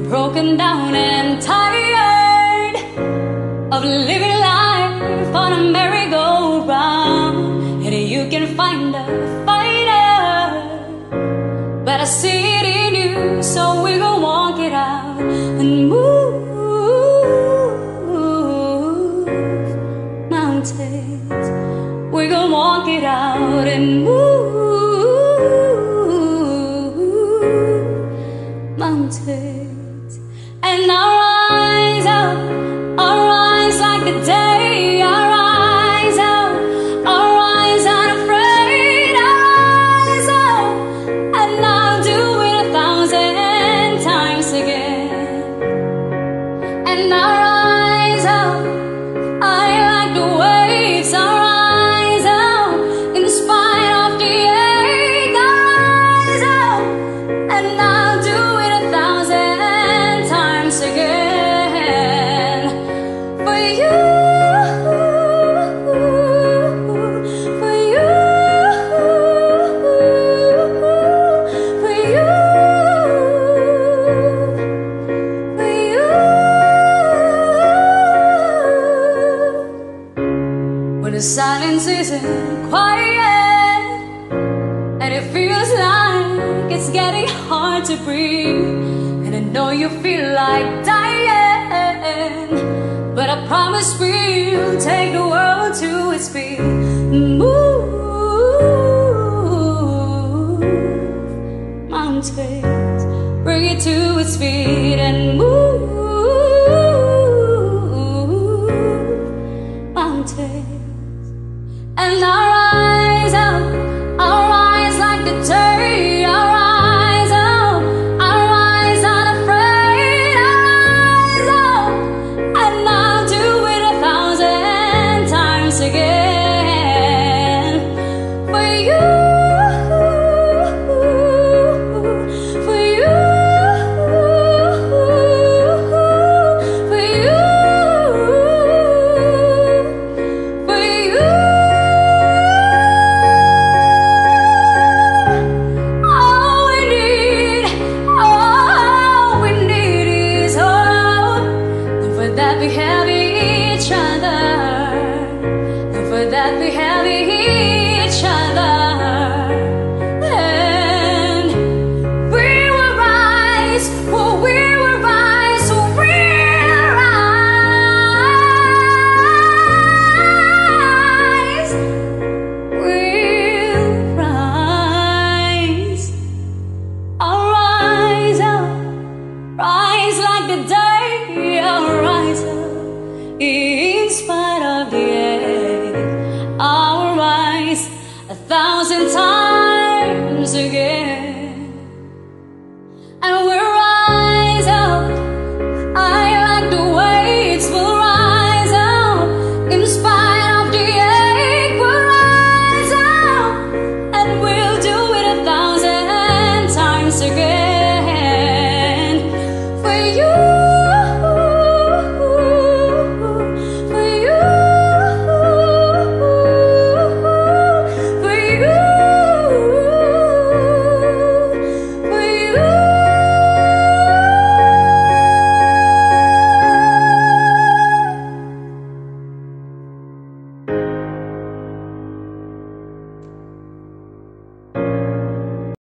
broken down and tired of living life on a merry-go-round. And you can find a fighter, but I see it in you, so we're gonna walk it out and move mountains. We're gonna walk it out and move mountains. And I'll rise like the day. I'll rise unafraid. I'll rise up, and I'll do it 1,000 times again. And I'll rise up, I like the waves. I'll rise up in spite of the ache. I'll rise up, and I'll do it 1,000 times again. For you, for you, for you, for you. When the silence isn't quiet and it feels like it's getting hard to breathe, and I know you feel like dying, but I promise we'll take the world to its feet. Move mountains, bring it to its feet and move